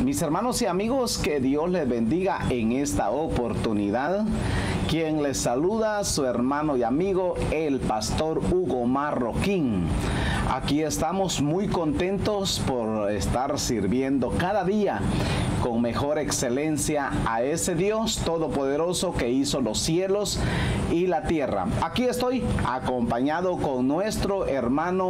Mis hermanos y amigos, que Dios les bendiga en esta oportunidad. Quien les saluda, su hermano y amigo, el pastor Hugo Marroquín. Aquí estamos muy contentos por estar sirviendo cada día con mejor excelencia a ese Dios todopoderoso que hizo los cielos y la tierra. Aquí estoy acompañado con nuestro hermano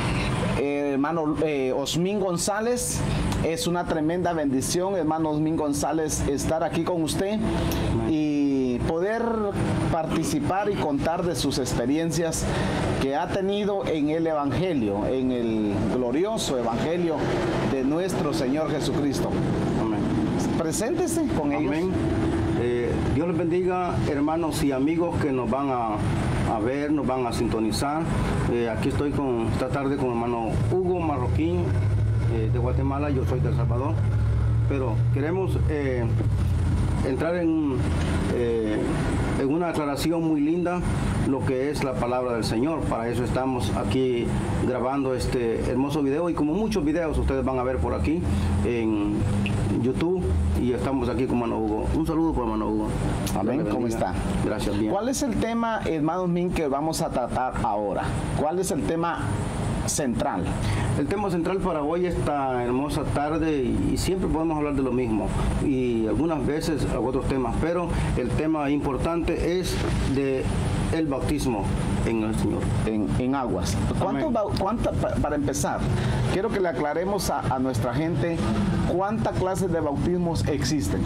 Osmín González. Es una tremenda bendición, hermano Osmín González, estar aquí con usted y poder participar y contar de sus experiencias que ha tenido en el Evangelio, en el glorioso Evangelio de nuestro Señor Jesucristo. Amén. Preséntese con ellos. Amén. Dios les bendiga, hermanos y amigos que nos van a ver, nos van a sintonizar. Aquí estoy esta tarde con el hermano Hugo Marroquín de Guatemala. Yo soy de El Salvador, pero queremos entrar en una aclaración muy linda, lo que es la palabra del Señor. Para eso estamos aquí grabando este hermoso video, y como muchos videos ustedes van a ver por aquí en YouTube, y estamos aquí con hermano Hugo. Un saludo por hermano Hugo. Amén. ¿Cómo está? Gracias, bien. ¿Cuál es el tema, hermano Min, que vamos a tratar ahora? ¿Cuál es el tema central? El tema central para hoy, esta hermosa tarde, y siempre podemos hablar de lo mismo, y algunas veces otros temas, pero el tema importante es de el bautismo en el Señor. En aguas. Para empezar, quiero que le aclaremos a nuestra gente cuántas clases de bautismos existen.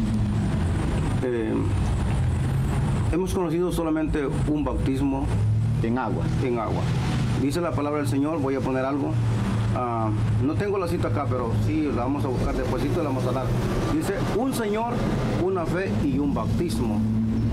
Hemos conocido solamente un bautismo en agua. En agua. Dice la palabra del Señor, voy a poner algo. No tengo la cita acá, pero sí la vamos a buscar despuesito y la vamos a dar. Dice, un Señor, una fe y un bautismo.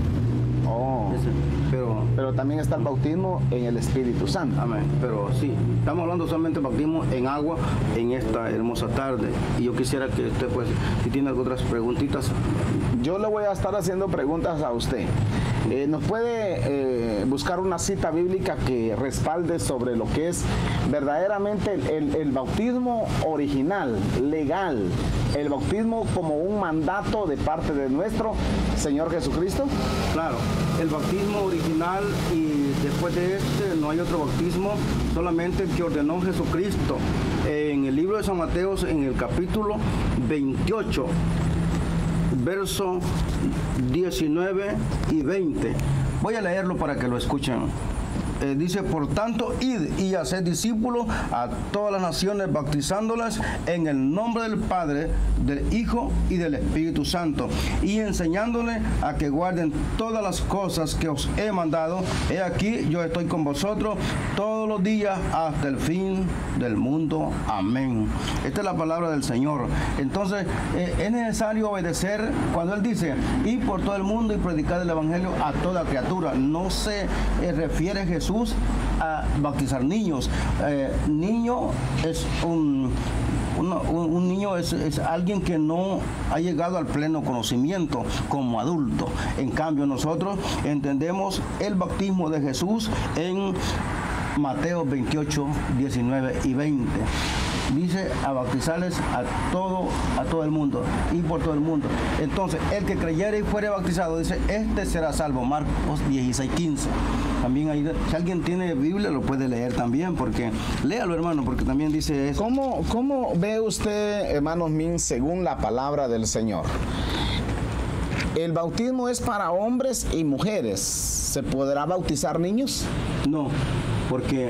Oh. Pero también está el bautismo en el Espíritu Santo. Amén. Pero sí, estamos hablando solamente de bautismo en agua en esta hermosa tarde. Y yo quisiera que usted, pues, si tiene otras preguntitas. Yo le voy a estar haciendo preguntas a usted. ¿Nos puede buscar una cita bíblica que respalde sobre lo que es verdaderamente el bautismo original, legal? El bautismo como un mandato de parte de nuestro Señor Jesucristo. Claro, el bautismo original, y después de este no hay otro bautismo, solamente el que ordenó Jesucristo. En el libro de San Mateo, en el capítulo 28, verso 19 y 20. Voy a leerlo para que lo escuchen. Dice, por tanto, id y haced discípulos a todas las naciones, bautizándolas en el nombre del Padre, del Hijo y del Espíritu Santo, y enseñándoles a que guarden todas las cosas que os he mandado. He aquí, yo estoy con vosotros todos los días hasta el fin del mundo. Amén. Esta es la palabra del Señor. Entonces, es necesario obedecer cuando Él dice, id por todo el mundo y predicad el Evangelio a toda criatura. No se refiere Jesús a bautizar niños. Niño es un niño es alguien que no ha llegado al pleno conocimiento como adulto. En cambio, nosotros entendemos el bautismo de Jesús en Mateo 28, 19 y 20. Dice a bautizarles a todo el mundo y por todo el mundo. Entonces, el que creyere y fuere bautizado, dice, este será salvo. Marcos 16, 15. También ahí, si alguien tiene Biblia, lo puede leer también, porque léalo, hermano, porque también dice eso. ¿Cómo ve usted, hermanos Min, según la palabra del Señor? ¿El bautismo es para hombres y mujeres? ¿Se podrá bautizar niños? No, porque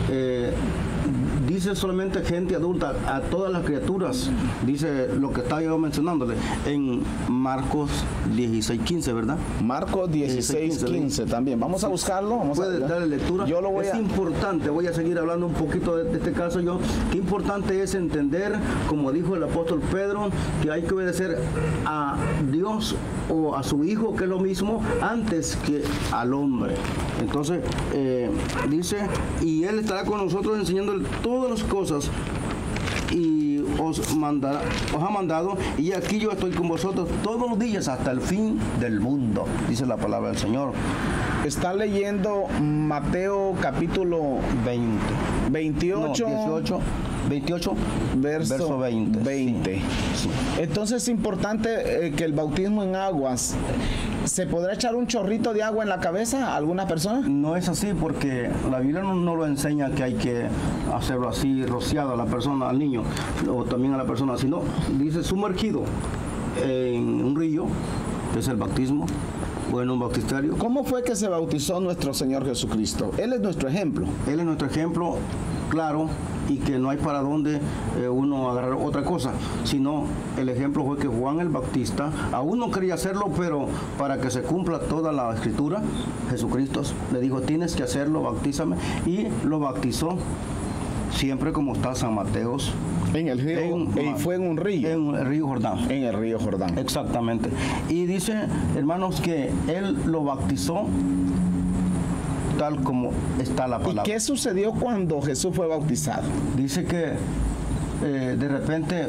dice solamente gente adulta, a todas las criaturas. Dice lo que estaba yo mencionándole en Marcos 16, 15, ¿verdad? Marcos 16, 15 también. Vamos a buscarlo. Puede darle lectura. Yo lo voy Es importante, voy a seguir hablando un poquito de este caso yo. Qué importante es entender, como dijo el apóstol Pedro, que hay que obedecer a Dios o a su Hijo, que es lo mismo, antes que al hombre. Entonces, dice, y Él estará con nosotros enseñándole todas las cosas y os ha mandado, y aquí yo estoy con vosotros todos los días hasta el fin del mundo, dice la palabra del Señor. Está leyendo Mateo capítulo 20. 28. No, 18. 28, verso 20. Sí. Entonces es importante que el bautismo en aguas, ¿se podrá echar un chorrito de agua en la cabeza a alguna persona? No es así porque la Biblia no lo enseña que hay que hacerlo así, rociado a la persona, al niño, o también a la persona, sino dice sumergido en un río, que es el bautismo, o en un bautisterio. ¿Cómo fue que se bautizó nuestro Señor Jesucristo? Él es nuestro ejemplo. Él es nuestro ejemplo, claro, y que no hay para dónde uno agarrar otra cosa, sino el ejemplo fue que Juan el Bautista aún no quería hacerlo, pero para que se cumpla toda la escritura, Jesucristo le dijo, tienes que hacerlo, bautízame, y lo bautizó siempre como está San Mateos. En el río, y fue en un río. En el río Jordán. En el río Jordán. Exactamente. Y dice, hermanos, que él lo bautizó tal como está la palabra. ¿Y qué sucedió cuando Jesús fue bautizado? Dice que de repente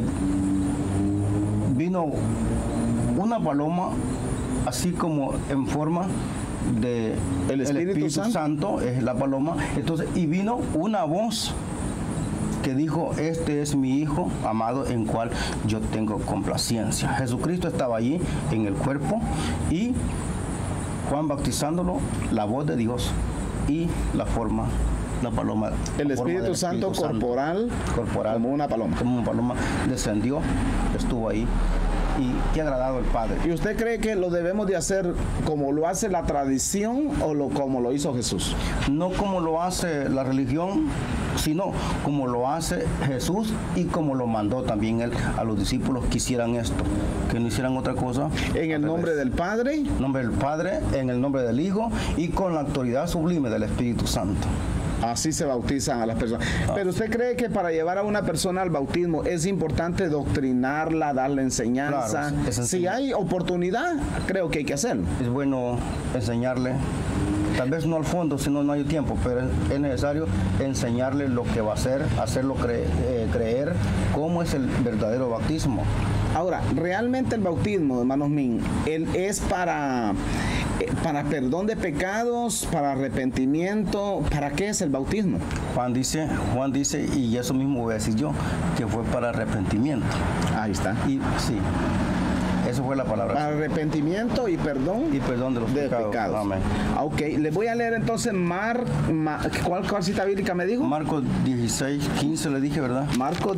vino una paloma, así como en forma de el Espíritu Santo, es la paloma. Entonces, y vino una voz que dijo, este es mi Hijo amado en cual yo tengo complacencia. Jesucristo estaba allí en el cuerpo y Juan bautizándolo, la voz de Dios y la forma, la paloma. El Espíritu Santo corporal, como una paloma. Como una paloma descendió, estuvo ahí. Y qué agradado el Padre. ¿Y usted cree que lo debemos de hacer como lo hace la tradición o como lo hizo Jesús? No como lo hace la religión, sino como lo hace Jesús y como lo mandó también él a los discípulos que hicieran esto, que no hicieran otra cosa. En el nombre del Padre. En el nombre del Padre, en el nombre del Hijo y con la autoridad sublime del Espíritu Santo. Así se bautizan a las personas. Pero ¿usted cree que para llevar a una persona al bautismo es importante doctrinarla, darle enseñanza? Claro, si hay oportunidad, creo que hay que hacerlo. Es bueno enseñarle, tal vez no al fondo, si no hay tiempo, pero es necesario enseñarle lo que va a hacer, hacerlo creer cómo es el verdadero bautismo. Ahora, realmente el bautismo, hermanos míos, él es para perdón de pecados, para arrepentimiento. ¿Para qué es el bautismo? Juan dice, y eso mismo voy a decir yo, que fue para arrepentimiento. Ahí está. Y sí, eso fue la palabra. Para arrepentimiento y perdón. Y perdón de los pecados. Amén. Ok, les voy a leer entonces ¿cuál cita bíblica me dijo? Marcos 16:15 le dije, ¿verdad? Marcos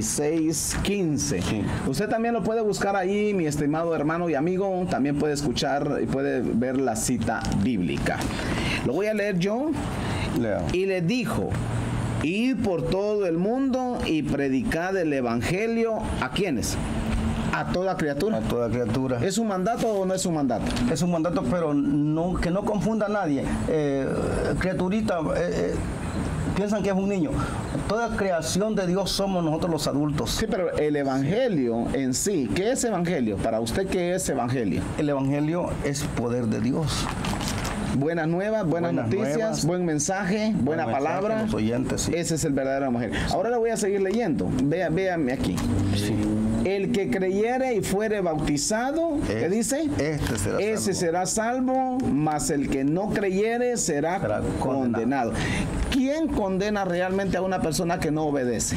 16:15. Sí. Usted también lo puede buscar ahí, mi estimado hermano y amigo. También puede escuchar y puede ver la cita bíblica. Lo voy a leer yo. Lea. Y le dijo, id por todo el mundo y predicad el evangelio. ¿A quiénes? A toda criatura. A toda criatura. ¿Es un mandato o no es un mandato? Es un mandato, pero no, que no confunda a nadie. Criaturita, piensan que es un niño. Toda creación de Dios somos nosotros los adultos. Sí, pero el evangelio en sí, ¿qué es evangelio? Para usted, ¿qué es evangelio? El evangelio es poder de Dios. Buenas nuevas, buenas noticias, nuevas, buen mensaje, buena palabra. Los oyentes, sí. Ese es el verdadero evangelio. Ahora le voy a seguir leyendo. Véanme aquí. Sí. El que creyere y fuere bautizado, ¿qué dice? Ese será salvo, mas el que no creyere será condenado. ¿Quién condena realmente a una persona que no obedece?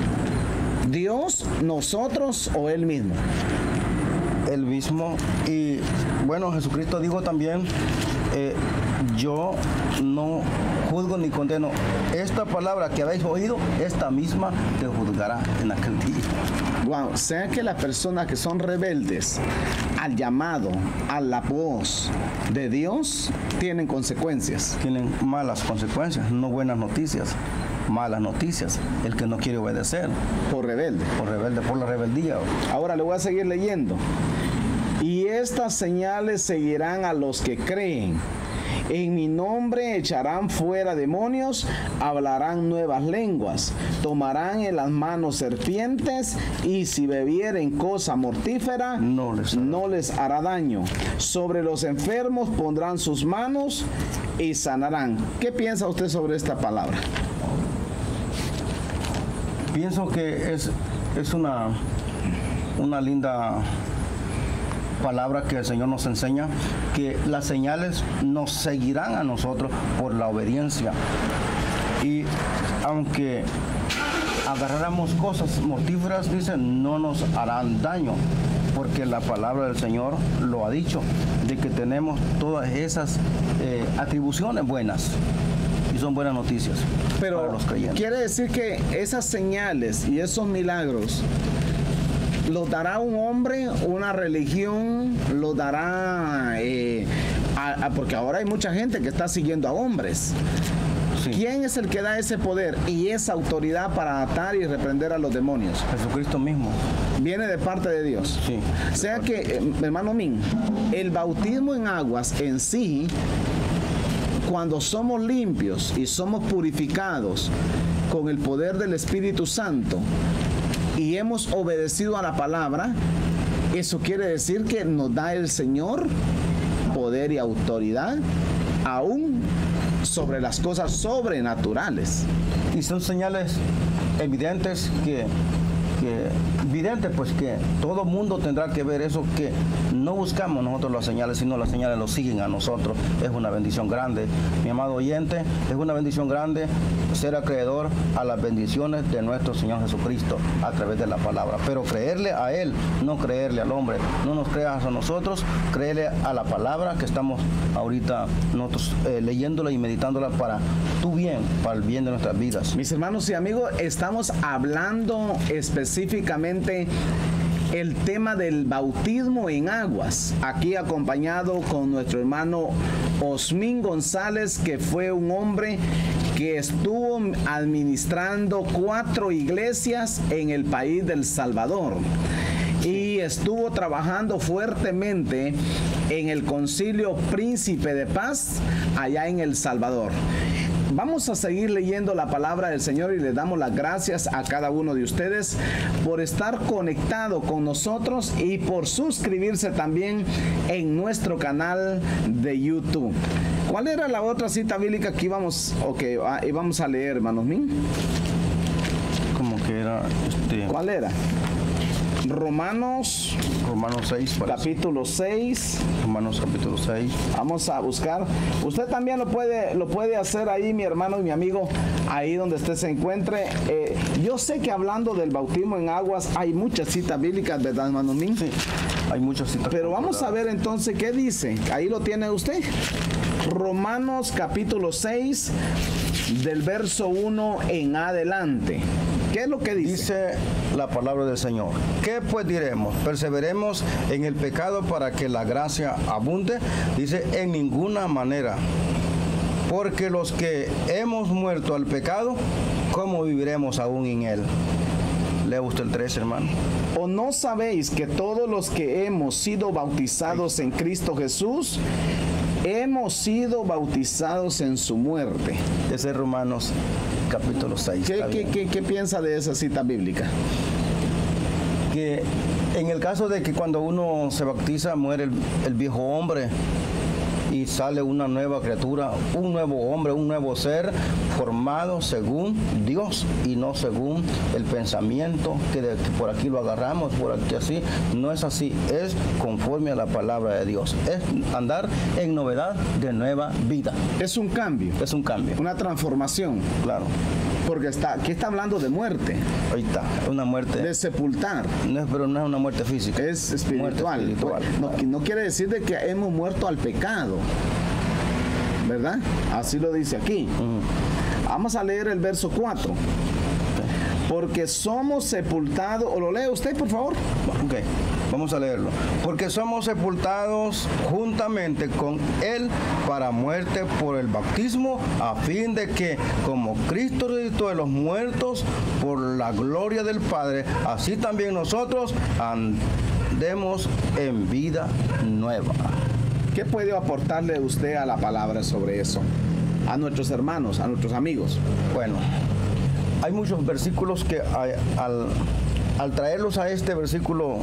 ¿Dios, nosotros o él mismo? Él mismo. Y bueno, Jesucristo dijo también, yo no juzgo ni condeno. Esta palabra que habéis oído, esta misma te juzgará en aquel día. Wow, o sea que las personas que son rebeldes al llamado, a la voz de Dios, tienen consecuencias. Tienen malas consecuencias, no buenas noticias. Malas noticias, el que no quiere obedecer. Por rebelde. Por la rebeldía. Ahora le voy a seguir leyendo. Y estas señales seguirán a los que creen. En mi nombre echarán fuera demonios, hablarán nuevas lenguas, tomarán en las manos serpientes, y si bebieren cosa mortífera, no les hará daño. Sobre los enfermos pondrán sus manos y sanarán. ¿Qué piensa usted sobre esta palabra? Pienso que es una linda palabra que el Señor nos enseña, que las señales nos seguirán a nosotros por la obediencia. Y aunque agarráramos cosas mortíferas, dice, no nos harán daño, porque la palabra del Señor lo ha dicho, de que tenemos todas esas atribuciones buenas, y son buenas noticias para los creyentes. Quiere decir que esas señales y esos milagros los dará un hombre, una religión, los dará, porque ahora hay mucha gente que está siguiendo a hombres. Sí. ¿Quién es el que da ese poder y esa autoridad para atar y reprender a los demonios? Jesucristo mismo. Viene de parte de Dios. Sí. O sea que, hermano Min, el bautismo en aguas en sí, cuando somos limpios y somos purificados con el poder del Espíritu Santo y hemos obedecido a la palabra, eso quiere decir que nos da el Señor poder y autoridad aún sobre las cosas sobrenaturales. Y son señales evidentes que todo mundo tendrá que ver eso, que no buscamos nosotros las señales, sino las señales nos siguen a nosotros. Es una bendición grande, mi amado oyente, es una bendición grande ser acreedor a las bendiciones de nuestro Señor Jesucristo a través de la palabra, pero creerle a Él, no creerle al hombre. No nos creas a nosotros, créele a la palabra que estamos ahorita nosotros leyéndola y meditándola para tu bien, para el bien de nuestras vidas. Mis hermanos y amigos, estamos hablando específicamente el tema del bautismo en aguas, aquí acompañado con nuestro hermano Osmín González, que fue un hombre que estuvo administrando 4 iglesias en el país del Salvador y estuvo trabajando fuertemente en el Concilio Príncipe de Paz allá en El Salvador. Vamos a seguir leyendo la palabra del Señor y le damos las gracias a cada uno de ustedes por estar conectado con nosotros y por suscribirse también en nuestro canal de YouTube. ¿Cuál era la otra cita bíblica que íbamos a leer, hermanos míos? Como que era ¿Cuál era? Romanos 6, capítulo 6. Romanos capítulo 6. Vamos a buscar. Usted también lo puede hacer ahí, mi hermano y mi amigo, ahí donde usted se encuentre. Yo sé que hablando del bautismo en aguas hay muchas citas bíblicas, ¿verdad, hermano mío? Sí, hay muchas citas. Pero vamos a ver entonces qué dice. Ahí lo tiene usted. Romanos capítulo 6, del verso 1 en adelante. ¿Qué es lo que dice? Dice la palabra del Señor. ¿Qué pues diremos? ¿Perseveremos en el pecado para que la gracia abunde? Dice, en ninguna manera. Porque los que hemos muerto al pecado, ¿cómo viviremos aún en él? Lea usted el 3, hermano. ¿O no sabéis que todos los que hemos sido bautizados en Cristo Jesús, hemos sido bautizados en su muerte? Ese es Romanos capítulo 6. ¿Qué piensa de esa cita bíblica? Que en el caso de que cuando uno se bautiza muere el viejo hombre y sale una nueva criatura, un nuevo hombre, un nuevo ser formado según Dios y no según el pensamiento que por aquí lo agarramos, por aquí así. No es así, es conforme a la palabra de Dios. Es andar en novedad de nueva vida. Es un cambio. Es un cambio. Una transformación. Claro. Porque aquí está hablando de muerte. Ahí está, una muerte. De sepultar. Pero no es una muerte física. Es espiritual. No quiere decir de que hemos muerto al pecado, ¿verdad? Así lo dice aquí. Vamos a leer el verso 4. Porque somos sepultados, o lo lee usted, por favor. Ok, vamos a leerlo. Porque somos sepultados juntamente con Él para muerte por el bautismo, a fin de que, como Cristo resucitó de los muertos por la gloria del Padre, así también nosotros andemos en vida nueva. ¿Qué puede aportarle usted a la palabra sobre eso? A nuestros hermanos, a nuestros amigos. Bueno, hay muchos versículos que al traerlos a este versículo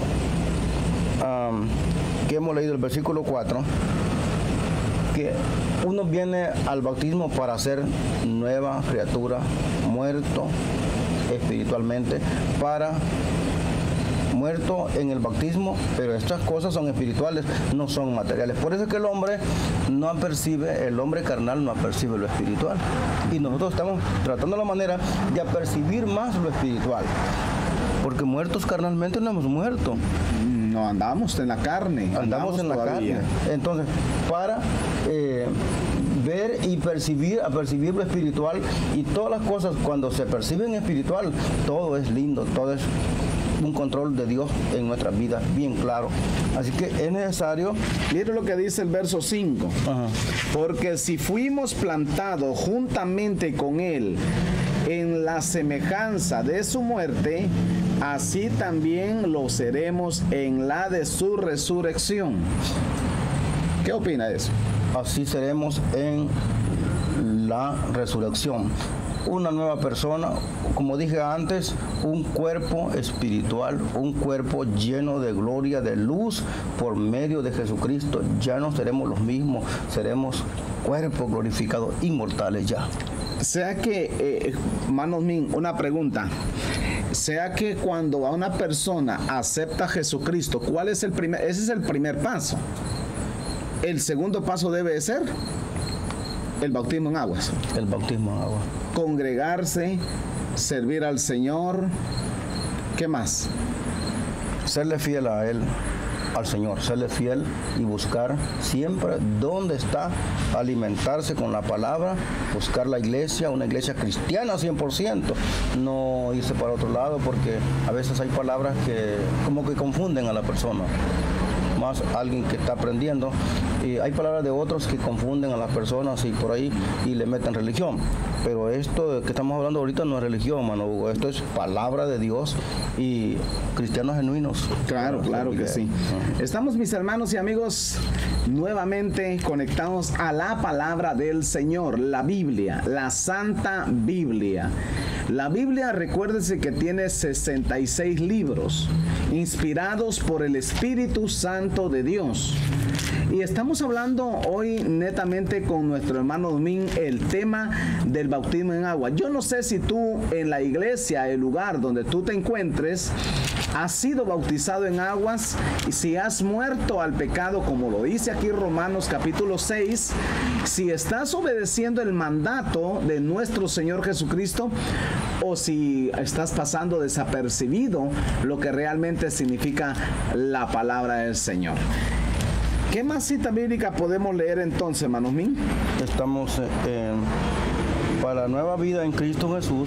que hemos leído, el versículo 4, que uno viene al bautismo para ser nueva criatura, muerto espiritualmente, para muerto en el bautismo, pero estas cosas son espirituales, no son materiales. Por eso es que el hombre no apercibe, el hombre carnal no apercibe lo espiritual. Y nosotros estamos tratando la manera de apercibir más lo espiritual. Porque muertos carnalmente no hemos muerto. No, andamos en la carne. Andamos en la carne. Entonces, para ver y apercibir lo espiritual, y todas las cosas cuando se perciben espiritual, todo es lindo, todo es un control de Dios en nuestras vidas, bien claro. Así que es necesario. Mire lo que dice el verso 5. Ajá. Porque si fuimos plantados juntamente con Él en la semejanza de su muerte, así también lo seremos en la de su resurrección. ¿Qué opina de eso? Así seremos en la resurrección. Una nueva persona, como dije antes, un cuerpo espiritual, un cuerpo lleno de gloria, de luz, por medio de Jesucristo. Ya no seremos los mismos, seremos cuerpos glorificados, inmortales ya. Sea que, hermanos míos, una pregunta. Sea que cuando a una persona acepta a Jesucristo, ¿cuál es el primer? Ese es el primer paso. El segundo paso debe ser el bautismo en aguas. El bautismo en agua. Congregarse, servir al Señor. ¿Qué más? Serle fiel a Él, al Señor, serle fiel y buscar siempre dónde está, alimentarse con la palabra, buscar la iglesia, una iglesia cristiana 100%, no irse para otro lado, porque a veces hay palabras que como que confunden a la persona, más alguien que está aprendiendo, y hay palabras de otros que confunden a las personas y por ahí y le meten religión. Pero esto que estamos hablando ahorita no es religión, hermano Hugo, esto es palabra de Dios y cristianos genuinos. Claro, claro que sí. Estamos, mis hermanos y amigos, nuevamente conectados a la palabra del Señor, la Biblia, la Santa Biblia. La Biblia, recuérdese que tiene 66 libros, inspirados por el Espíritu Santo de Dios. Y estamos hablando hoy netamente con nuestro hermano Domín el tema del bautismo en agua. Yo no sé si tú en la iglesia, el lugar donde tú te encuentres, has sido bautizado en aguas, y si has muerto al pecado, como lo dice aquí Romanos capítulo 6, si estás obedeciendo el mandato de nuestro Señor Jesucristo, o si estás pasando desapercibido lo que realmente significa la palabra del Señor. ¿Qué más cita bíblica podemos leer entonces, hermanos míos? Estamos para la nueva vida en Cristo Jesús.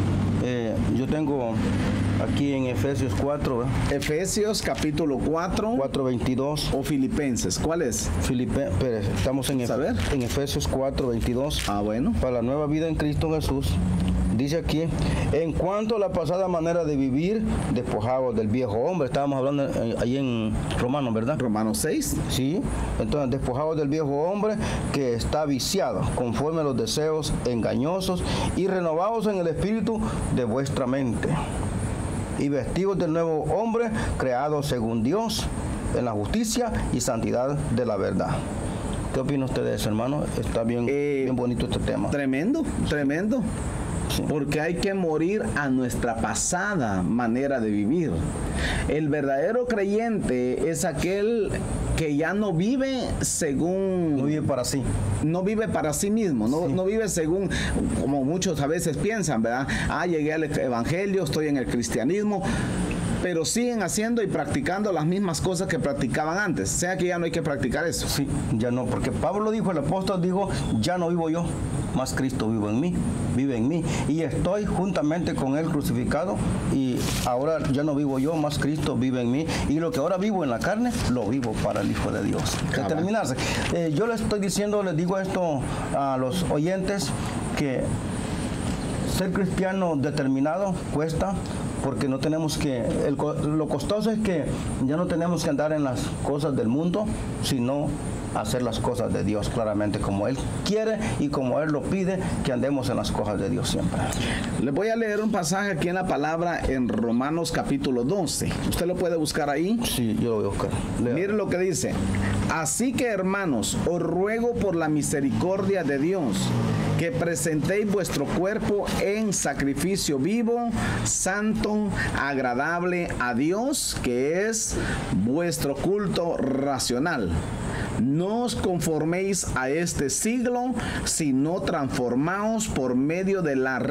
Yo tengo aquí en Efesios 4. Efesios capítulo 4. 4:22. O Filipenses. ¿Cuál es? Estamos en Efesios 4:22. Ah, bueno. Para la nueva vida en Cristo Jesús. Dice aquí, en cuanto a la pasada manera de vivir, despojados del viejo hombre. Estábamos hablando ahí en Romanos, ¿verdad? Romanos 6. Sí, entonces despojados del viejo hombre que está viciado, conforme a los deseos engañosos, y renovados en el espíritu de vuestra mente. Y vestidos del nuevo hombre, creado según Dios, en la justicia y santidad de la verdad. ¿Qué opina usted de eso, hermano? Está bien, bien bonito este tema. Tremendo, tremendo. Sí. Porque hay que morir a nuestra pasada manera de vivir. El verdadero creyente es aquel que ya no vive según... No vive para sí. No vive para sí mismo, no vive según, como muchos a veces piensan, ¿verdad? Llegué al evangelio, estoy en el cristianismo, pero siguen haciendo y practicando las mismas cosas que practicaban antes. O sea que ya no hay que practicar eso. Sí, ya no, porque Pablo dijo, el apóstol dijo, ya no vivo yo, más Cristo vive en mí, y estoy juntamente con Él crucificado, y ahora ya no vivo yo, más Cristo vive en mí, y lo que ahora vivo en la carne, lo vivo para el Hijo de Dios. De terminarse, yo les estoy diciendo, les digo esto a los oyentes, que ser cristiano determinado cuesta, porque no tenemos que, lo costoso es que ya no tenemos que andar en las cosas del mundo, sino hacer las cosas de Dios claramente como Él quiere y como Él lo pide, que andemos en las cosas de Dios siempre. Les voy a leer un pasaje aquí en la palabra en Romanos capítulo 12. ¿Usted lo puede buscar ahí? Sí, yo lo voy a buscar. Mire lo que dice. Así que, hermanos, os ruego por la misericordia de Dios que presentéis vuestro cuerpo en sacrificio vivo, santo, agradable a Dios, que es vuestro culto racional. No os conforméis a este siglo, sino transformaos por medio de la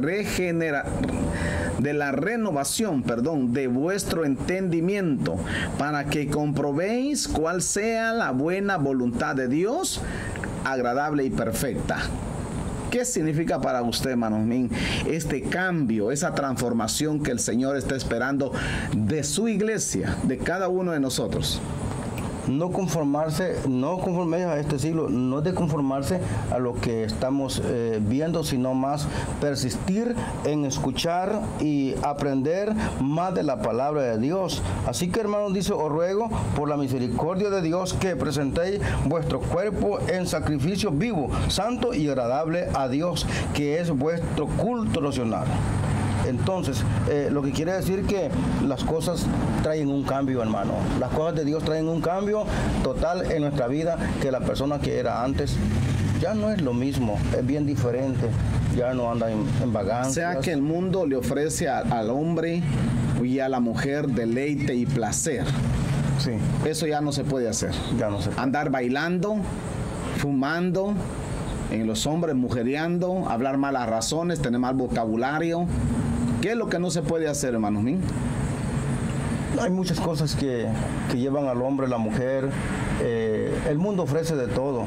renovación de vuestro entendimiento, para que comprobéis cuál sea la buena voluntad de Dios, agradable y perfecta. ¿Qué significa para usted, hermano mío, este cambio, esa transformación que el Señor está esperando de su iglesia, de cada uno de nosotros? No conforméis a este siglo, no de conformarse a lo que estamos viendo, sino más persistir en escuchar y aprender más de la palabra de Dios. Así que, hermanos, dice, os ruego por la misericordia de Dios que presentéis vuestro cuerpo en sacrificio vivo, santo y agradable a Dios, que es vuestro culto racional. Entonces, lo que quiere decir que las cosas traen un cambio, hermano. Las cosas de Dios traen un cambio total en nuestra vida, que la persona que era antes ya no es lo mismo, es bien diferente, ya no anda en vagancias. O sea que el mundo le ofrece al hombre y a la mujer deleite y placer. Sí. Eso ya no se puede hacer. Ya no se puede. Andar bailando, fumando, en los hombres mujeriando, hablar malas razones, tener mal vocabulario. ¿Qué es lo que no se puede hacer, hermanos míos? Hay muchas cosas que llevan al hombre, la mujer. El mundo ofrece de todo.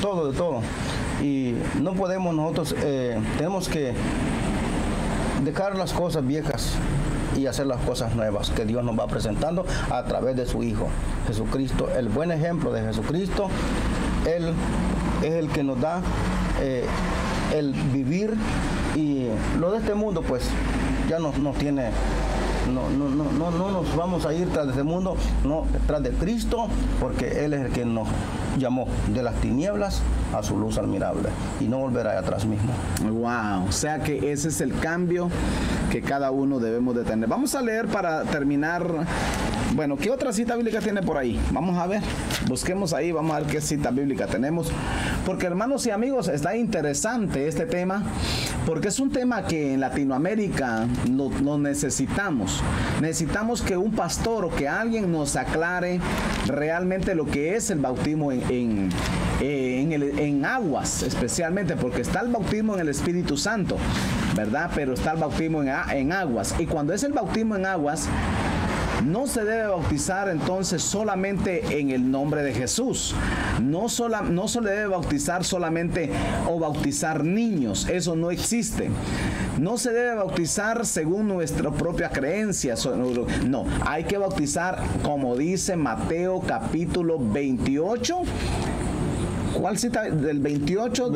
Y no podemos nosotros, tenemos que dejar las cosas viejas y hacer las cosas nuevas que Dios nos va presentando a través de su Hijo, Jesucristo. El buen ejemplo de Jesucristo, Él es el que nos da el vivir, y lo de este mundo pues ya no tiene, no nos vamos a ir tras de este mundo, no, tras de Cristo, porque Él es el que nos llamó de las tinieblas a su luz admirable, y no volverá atrás mismo. Wow, o sea que ese es el cambio que cada uno debemos de tener. Vamos a leer para terminar. Bueno, ¿qué otra cita bíblica tiene por ahí? Vamos a ver, busquemos ahí, vamos a ver qué cita bíblica tenemos. Porque, hermanos y amigos, está interesante este tema, porque es un tema que en Latinoamérica lo necesitamos. Necesitamos que un pastor o que alguien nos aclare realmente lo que es el bautismo en aguas, especialmente, porque está el bautismo en el Espíritu Santo, ¿verdad? Pero está el bautismo en aguas. Y cuando es el bautismo en aguas, no se debe bautizar entonces solamente en el nombre de Jesús. No se le debe bautizar solamente o bautizar niños. Eso no existe. No se debe bautizar según nuestra propia creencia. No, hay que bautizar como dice Mateo capítulo 28. ¿Cuál cita? Del 28,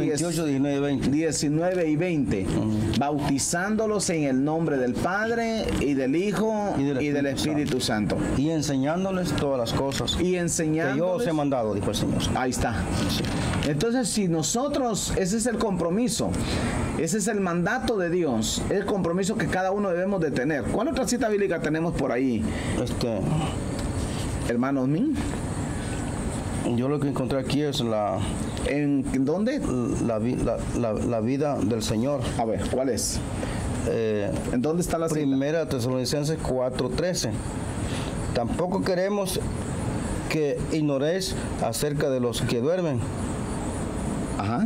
19 y 20. Bautizándolos en el nombre del Padre y del Hijo y del Espíritu Santo. Y enseñándoles todas las cosas. Y enseñándoles. Que yo os he mandado, dijo el Señor. Ahí está. Sí. Entonces, si nosotros, ese es el compromiso, ese es el mandato de Dios, el compromiso que cada uno debemos de tener. ¿Cuál otra cita bíblica tenemos por ahí? Hermanos míos. Yo lo que encontré aquí es ¿En dónde? La vida del Señor. A ver, ¿cuál es? ¿En dónde está la cita? Primera Tesalonicenses 4:13. Tampoco queremos que ignoréis acerca de los que duermen. Ajá.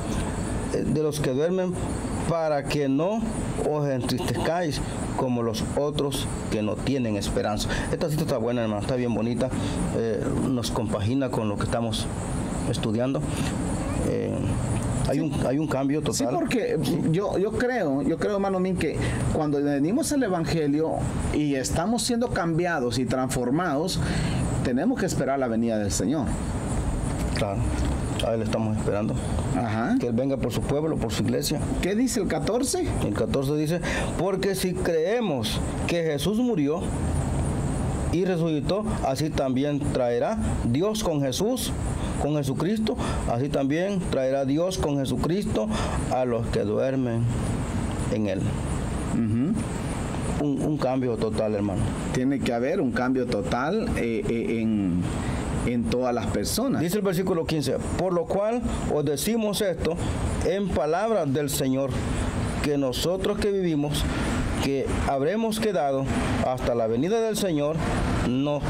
De los que duermen, para que no os entristezcáis como los otros que no tienen esperanza. Esta cita está buena, hermano, está bien bonita, nos compagina con lo que estamos estudiando. Hay un cambio total. Sí, porque yo creo, hermano mío, que cuando venimos al Evangelio y estamos siendo cambiados y transformados, tenemos que esperar la venida del Señor. Claro. A Él estamos esperando. Ajá. Que Él venga por su pueblo, por su iglesia. ¿Qué dice el 14? El 14 dice, porque si creemos que Jesús murió y resucitó, así también traerá Dios con Jesucristo, así también traerá Dios con Jesucristo a los que duermen en Él. Un cambio total, hermano. Tiene que haber un cambio total en todas las personas. Dice el versículo 15, por lo cual os decimos esto en palabras del Señor, que nosotros que vivimos, que habremos quedado hasta la venida del Señor, no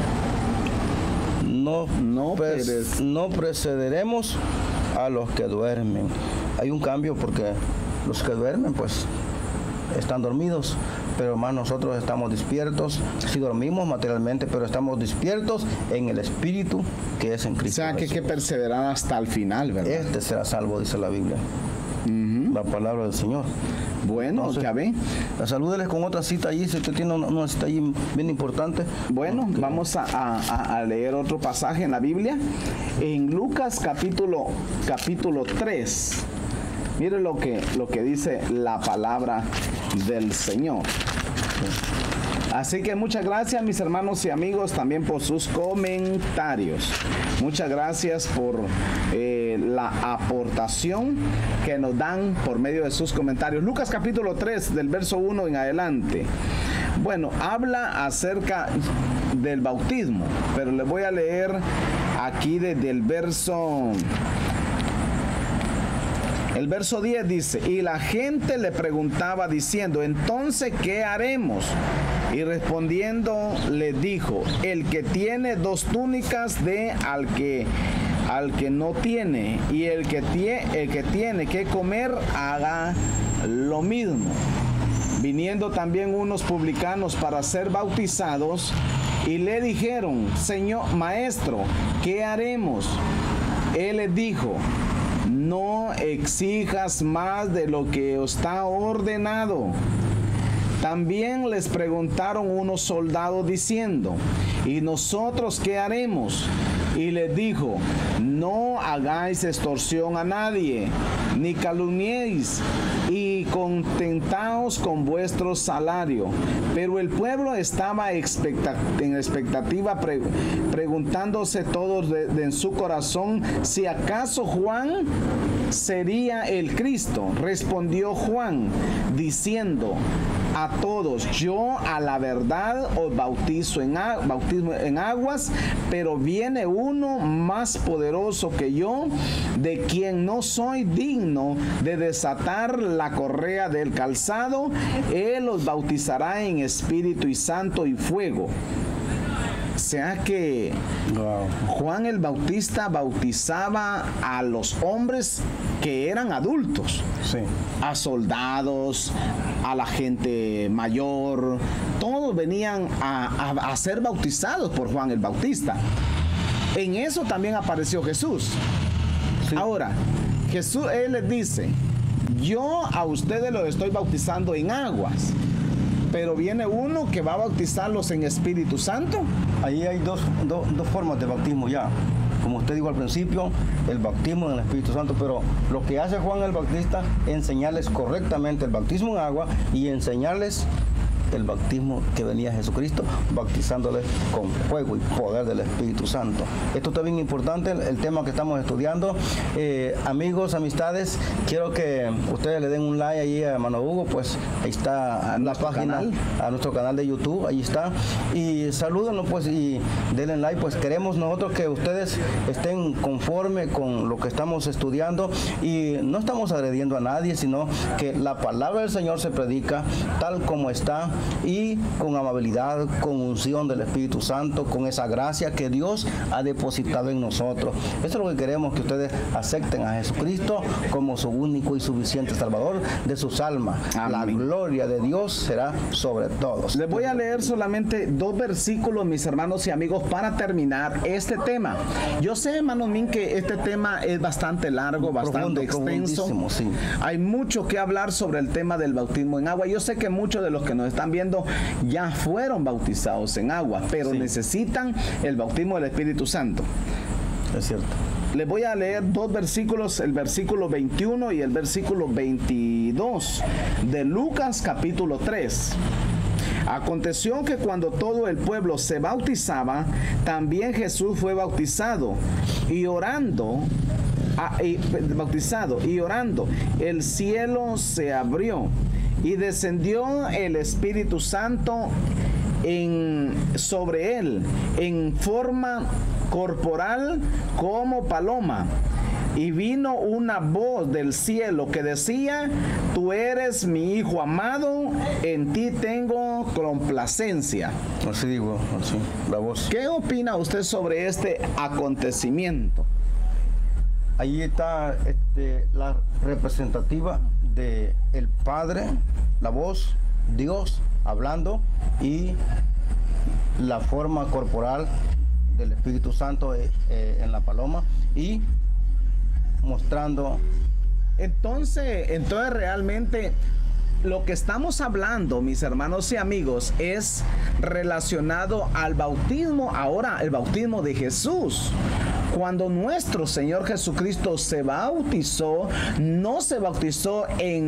precederemos a los que duermen. Hay un cambio porque los que duermen pues están dormidos, pero más nosotros estamos despiertos. Si dormimos materialmente, pero estamos despiertos en el espíritu que es en Cristo. O sea, que hay que perseverar hasta el final, ¿verdad? Este será salvo, dice la Biblia. La palabra del Señor. Bueno, entonces, ya ven. Salúdeles con otra cita allí, si usted tiene una cita allí bien importante. Bueno, vamos a leer otro pasaje en la Biblia. En Lucas capítulo 3. Mire lo que dice la palabra del Señor. Así que muchas gracias, mis hermanos y amigos, también por sus comentarios. Muchas gracias por la aportación que nos dan por medio de sus comentarios. Lucas capítulo 3, del verso 1 en adelante. Bueno, habla acerca del bautismo, pero les voy a leer aquí desde el verso... El verso 10 dice, y la gente le preguntaba diciendo, entonces, ¿qué haremos? Y respondiendo le dijo, el que tiene 2 túnicas dé al que no tiene, y el que tiene que comer haga lo mismo. Viniendo también unos publicanos para ser bautizados, y le dijeron, Señor, Maestro, ¿qué haremos? Él les dijo, no exijas más de lo que está ordenado. También les preguntaron unos soldados diciendo, ¿y nosotros qué haremos? Y les dijo, no hagáis extorsión a nadie, ni calumniéis, y contentaos con vuestro salario. Pero el pueblo estaba en expectativa, preguntándose todos en su corazón, si acaso Juan sería el Cristo. Respondió Juan, diciendo a todos, yo a la verdad os bautismo en aguas, pero viene uno más poderoso que yo, de quien no soy digno de desatar la correa del calzado. Él os bautizará en Espíritu y Santo y fuego. O sea que Juan el Bautista bautizaba a los hombres que eran adultos, sí, a soldados, a la gente mayor, todos venían a ser bautizados por Juan el Bautista. En eso también apareció Jesús. Sí. Ahora, Jesús, él les dice, yo a ustedes los estoy bautizando en aguas, pero viene uno que va a bautizarlos en Espíritu Santo. Ahí hay dos formas de bautismo ya. Como usted dijo al principio, el bautismo en el Espíritu Santo, pero lo que hace Juan el Bautista es enseñarles correctamente el bautismo en agua y enseñarles el bautismo que venía Jesucristo, bautizándoles con fuego y poder del Espíritu Santo. Esto está bien importante, el tema que estamos estudiando. Amigos, amistades, quiero que ustedes le den un like ahí a hermano Hugo, pues ahí está la página, a nuestro canal de YouTube, ahí está. Y salúdenlo pues y denle like, pues queremos nosotros que ustedes estén conforme con lo que estamos estudiando y no estamos agrediendo a nadie, sino que la palabra del Señor se predica tal como está, y con amabilidad, con unción del Espíritu Santo, con esa gracia que Dios ha depositado en nosotros. Eso es lo que queremos, que ustedes acepten a Jesucristo como su único y suficiente Salvador de sus almas. Amén. La gloria de Dios será sobre todos. Les voy a leer solamente 2 versículos, mis hermanos y amigos, para terminar este tema. Yo sé, hermano Min, que este tema es bastante largo, bastante extenso. Sí. Hay mucho que hablar sobre el tema del bautismo en agua. Yo sé que muchos de los que nos están viendo ya fueron bautizados en agua, pero sí, necesitan el bautismo del Espíritu Santo. Es cierto. Les voy a leer 2 versículos, el versículo 21 y el versículo 22 de Lucas capítulo 3. Aconteció que cuando todo el pueblo se bautizaba, también Jesús fue bautizado, y orando, el cielo se abrió, y descendió el Espíritu Santo sobre él en forma corporal como paloma. Y vino una voz del cielo que decía: tú eres mi hijo amado, en ti tengo complacencia. Así digo, así, la voz. ¿Qué opina usted sobre este acontecimiento? Ahí está la representativa de el Padre, la voz, Dios hablando, y la forma corporal del Espíritu Santo en la paloma, y mostrando. Entonces realmente lo que estamos hablando, mis hermanos y amigos, es relacionado al bautismo, ahora el bautismo de Jesús. Cuando nuestro Señor Jesucristo se bautizó, no se bautizó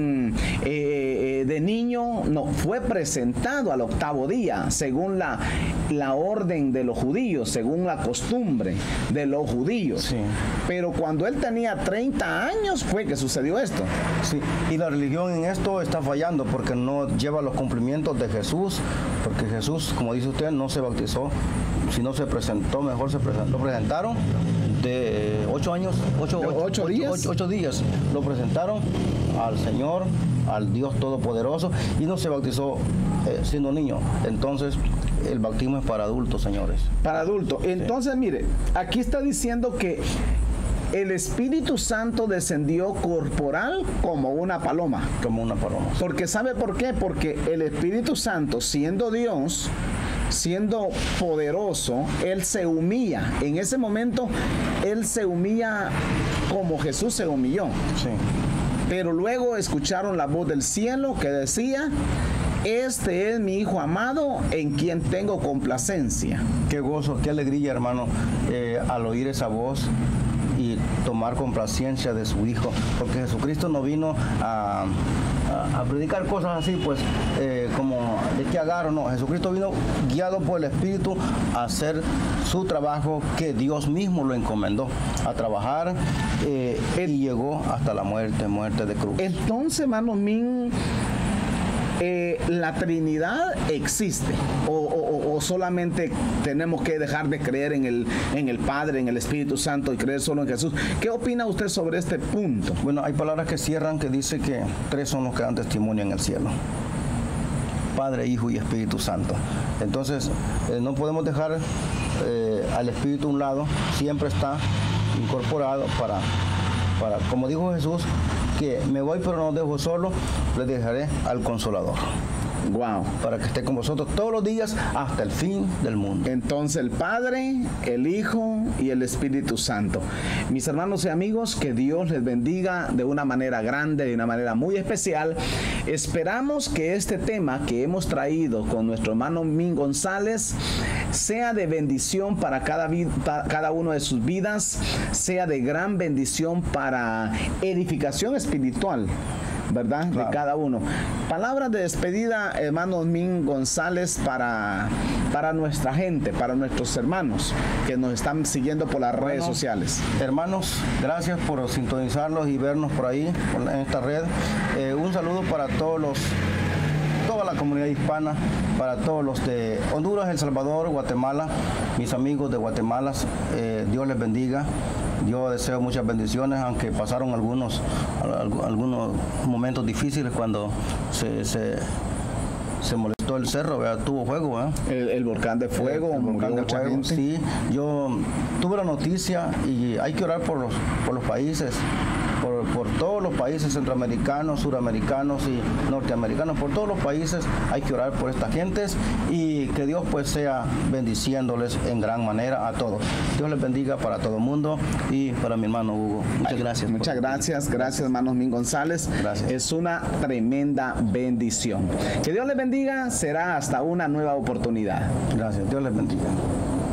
de niño, no, fue presentado al 8º día, según la orden de los judíos, según la costumbre de los judíos. Sí. Pero cuando él tenía 30 años fue que sucedió esto. Sí, y la religión en esto está fallando porque no lleva los cumplimientos de Jesús, porque Jesús, como dice usted, no se bautizó, sino se presentó, mejor lo presentaron de 8 años, 8 días. 8 días lo presentaron al Señor, al Dios Todopoderoso, y no se bautizó siendo niño. Entonces el bautismo es para adultos, señores. Para adultos. Entonces, sí. Mire, aquí está diciendo que el Espíritu Santo descendió corporal como una paloma. Como una paloma. Porque ¿sabe por qué? Porque el Espíritu Santo, siendo Dios, siendo poderoso, él se humilla. En ese momento, él se humilla como Jesús se humilló. Sí. Pero luego escucharon la voz del cielo que decía: este es mi hijo amado, en quien tengo complacencia. Qué gozo, qué alegría, hermano, al oír esa voz y tomar complacencia de su hijo, porque Jesucristo no vino a predicar cosas así, pues, como de que agarro, no. Jesucristo vino guiado por el Espíritu a hacer su trabajo que Dios mismo lo encomendó a trabajar, y llegó hasta la muerte de cruz. Entonces, hermano Min, ¿la Trinidad existe? ¿O solamente tenemos que dejar de creer en el Padre, en el Espíritu Santo, y creer solo en Jesús? ¿Qué opina usted sobre este punto? Bueno, hay palabras que cierran que dice que 3 son los que dan testimonio en el cielo: Padre, Hijo y Espíritu Santo. Entonces, no podemos dejar al Espíritu a un lado, siempre está incorporado para, como dijo Jesús, que me voy pero no dejo solo, le dejaré al Consolador. Wow. Para que esté con vosotros todos los días hasta el fin del mundo. Entonces el Padre, el Hijo y el Espíritu Santo. Mis hermanos y amigos, que Dios les bendiga de una manera grande, de una manera muy especial. Esperamos que este tema que hemos traído con nuestro hermano Min González sea de bendición para cada uno de sus vidas, sea de gran bendición para edificación espiritual, ¿verdad? Claro. De cada uno. Palabras de despedida, hermano Min González, para nuestra gente, para nuestros hermanos que nos están siguiendo por las redes sociales. Hermanos, gracias por sintonizarlos y vernos por ahí, en esta red. Un saludo para toda la comunidad hispana, para todos los de Honduras, El Salvador, Guatemala, mis amigos de Guatemala, Dios les bendiga. Yo deseo muchas bendiciones, aunque pasaron algunos momentos difíciles cuando se molestó el cerro, ¿verdad? Tuvo fuego, ¿verdad? El volcán de fuego, el volcán de fuego, gente. Sí, yo tuve la noticia y hay que orar por los países, por todos los países centroamericanos, suramericanos y norteamericanos, por todos los países hay que orar por estas gentes y que Dios pues sea bendiciéndoles en gran manera a todos. Dios les bendiga para todo el mundo y para mi hermano Hugo. Muchas gracias. Muchas gracias, hermano Min González. Gracias. Es una tremenda bendición. Que Dios les bendiga, será hasta una nueva oportunidad. Gracias, Dios les bendiga.